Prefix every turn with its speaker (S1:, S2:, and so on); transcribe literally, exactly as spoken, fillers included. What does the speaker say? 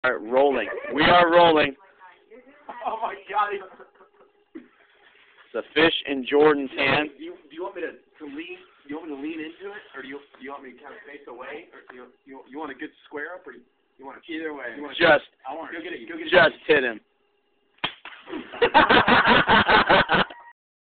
S1: All right, rolling. We are rolling.
S2: Oh my God!
S1: The fish in Jordan's hand.
S2: Do you, do you want me to, to lean? Do you want me to lean into it, or do you do you want me to kind of face away, or do you you, you want a good square up, or you, you want to either way? You want
S1: Just,
S2: I want to go get it. Go get it.
S1: just hit him.